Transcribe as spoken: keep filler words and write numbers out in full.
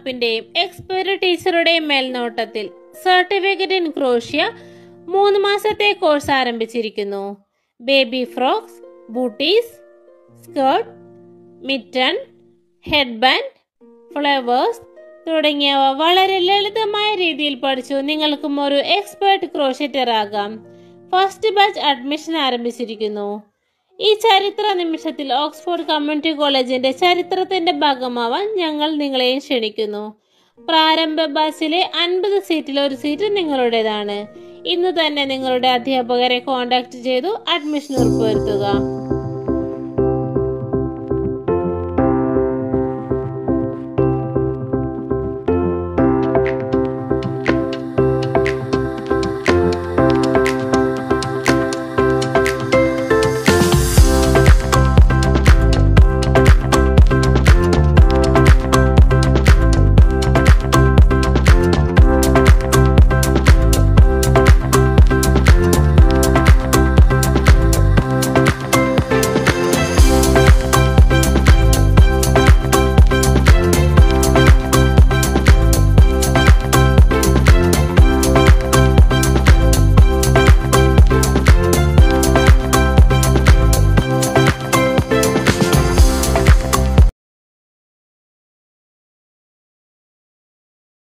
സ്റ്റാഫിന്റെയും expert ടീച്ചറുടെയും മേൽനോട്ടത്തിൽ certificate in crochet മൂന്ന് മാസത്തെ കോഴ്സ് ആരംഭിച്ചിരിക്കുന്നു. Baby frocks, booties, skirt, mitten, head band, flowers തുടങ്ങിയവ വളരെ ലളിതമായ രീതിയിൽ പഠിച്ചു നിങ്ങൾക്കും ഒരു എക്സ്പെർട്ട് ക്രോഷറ്റർ ആകാം. ഫസ്റ്റ് ബാച്ച് അഡ്മിഷൻ ആരംഭിച്ചിരിക്കുന്നു. ഈ ചരിത്ര നിമിഷത്തിൽ ഓക്സ്ഫോർഡ് കമ്മ്യൂണിറ്റി കോളേജിന്റെ ചരിത്രത്തിന്റെ ഭാഗമാവാൻ ഞങ്ങൾ നിങ്ങളെയും ക്ഷണിക്കുന്നു. പ്രാരംഭ ബാച്ചിലെ അൻപത് സീറ്റിൽ ഒരു സീറ്റ് നിങ്ങളുടേതാണ്. ഇന്ന് തന്നെ നിങ്ങളുടെ അധ്യാപകരെ കോൺടാക്ട് ചെയ്തു അഡ്മിഷൻ ഉറപ്പുവരുത്തുക.